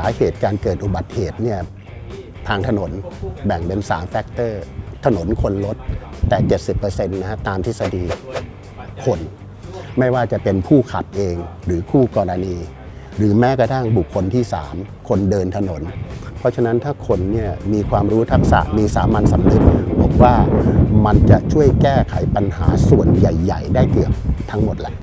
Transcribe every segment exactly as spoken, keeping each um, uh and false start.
เหตุการเกิดอุบัติเหตุเนี่ยทางถนนแบ่งเป็นสามแฟกเตอร์ถนนคนรถแต่ เจ็ดสิบเปอร์เซ็นต์ นะฮะตามทฤษฎีคนไม่ว่าจะเป็นผู้ขับเองหรือคู่กรณีหรือแม้กระทั่งบุคคลที่สามคนเดินถนนเพราะฉะนั้นถ้าคนเนี่ยมีความรู้ทักษะมีสามัญสำนึกผมว่ามันจะช่วยแก้ไขปัญหาส่วนใหญ่ๆได้เกือบทั้งหมดแหละ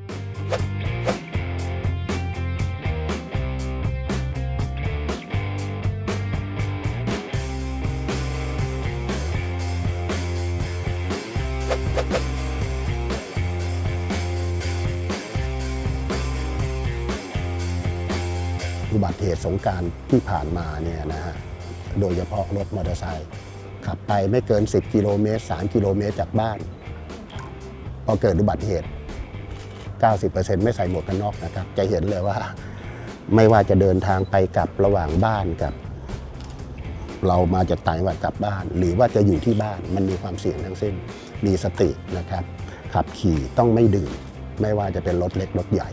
อุบัติเหตุสงกรานต์ที่ผ่านมาเนี่ยนะฮะโดยเฉพาะรถมอเตอร์ไซค์ขับไปไม่เกินสิบกิโลเมตรสามกิโลเมตรจากบ้านพอเกิดอุบัติเหตุ เก้าสิบเปอร์เซ็นต์ ไม่ใส่หมวกกันน็อกนะครับจะเห็นเลยว่าไม่ว่าจะเดินทางไปกลับระหว่างบ้านกับเรามาจากต่างจังหวัดกลับบ้านหรือว่าจะอยู่ที่บ้านมันมีความเสี่ยงทั้งสิ้นมีสตินะครับขับขี่ต้องไม่ดื่มไม่ว่าจะเป็นรถเล็กรถใหญ่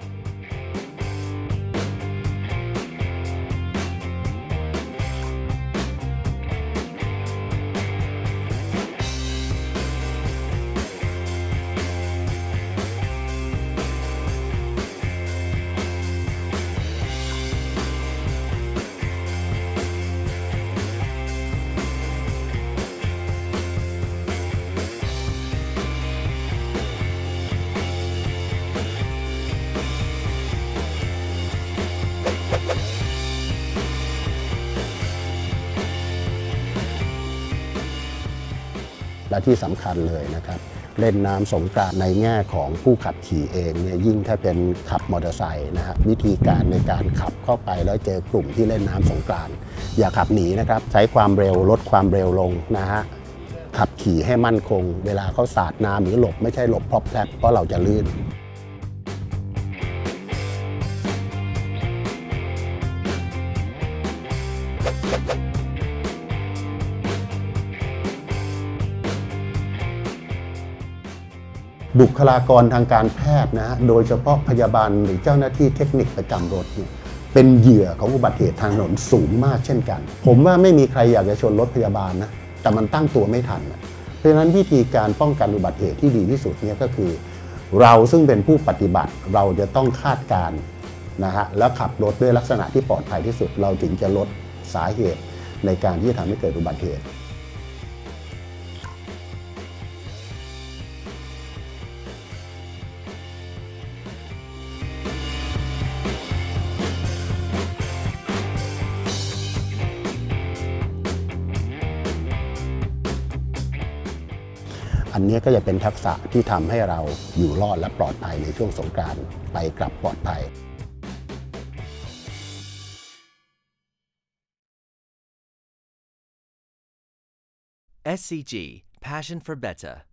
และที่สำคัญเลยนะครับเล่นน้ำสงกรานต์ในแง่ของผู้ขับขี่เองเนี่ยยิ่งถ้าเป็นขับมอเตอร์ไซค์นะฮะวิธีการในการขับเข้าไปแล้วเจอกลุ่มที่เล่นน้ำสงกรานต์อย่าขับหนีนะครับใช้ความเร็วลดความเร็วลงนะฮะขับขี่ให้มั่นคงเวลาเขาสาดน้ำหรือหลบไม่ใช่หลบพรอบแพรบเพราะเราจะลื่นบุคลากรทางการแพทย์นะฮะโดยเฉพาะพยาบาลหรือเจ้าหน้าที่เทคนิคประจำรถเนี่ยเป็นเหยื่อของอุบัติเหตุทางถนนสูงมากเช่นกันผมว่าไม่มีใครอยากจะชนรถพยาบาลนะแต่มันตั้งตัวไม่ทันเพราะฉะนั้นวิธีการป้องกันอุบัติเหตุที่ดีที่สุดเนี่ยก็คือเราซึ่งเป็นผู้ปฏิบัติเราจะต้องคาดการณ์นะฮะแล้วขับรถด้วยลักษณะที่ปลอดภัยที่สุดเราถึงจะลดสาเหตุในการที่จะทำให้เกิดอุบัติเหตุอันนี้ก็จะเป็นทักษะที่ทำให้เราอยู่รอดและปลอดภัยในช่วงสงกรานต์ไปกลับปลอดภัยเอส ซี จี Passion for Better